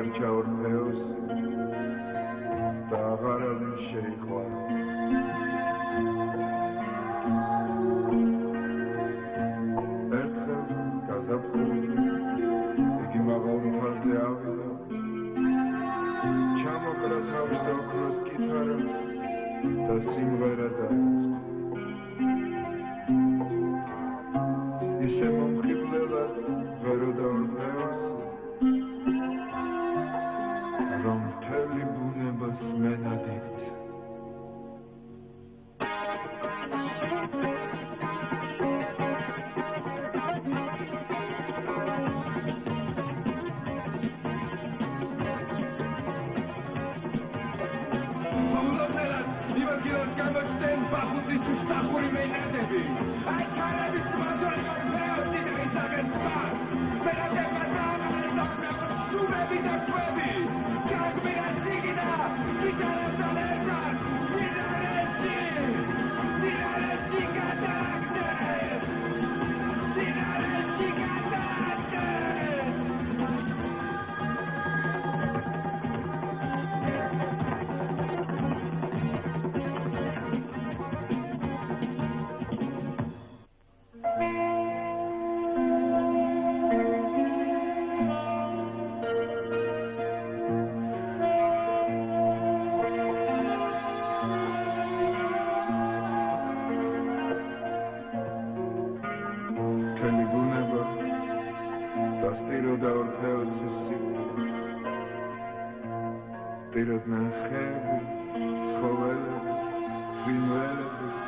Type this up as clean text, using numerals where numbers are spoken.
დარჩა ორფეოსი და აღარავინ შეიყვარა. ერთხელ გაზაფხულზე იგი მაღალ მთაზე ავიდა, ჩამოკრა თავის ოქროს კითარას და სიმღერა დაიწყო. ისე მომხიბლელად ვეროდა ორფეოსი, რომ მთელი ბუნებას მენად იქცა. მთელი ბუნება დასტიროდა ორფეოსის სიკვდილს. სტიროდნენ ხეები, ცხოველები, ფრინველები,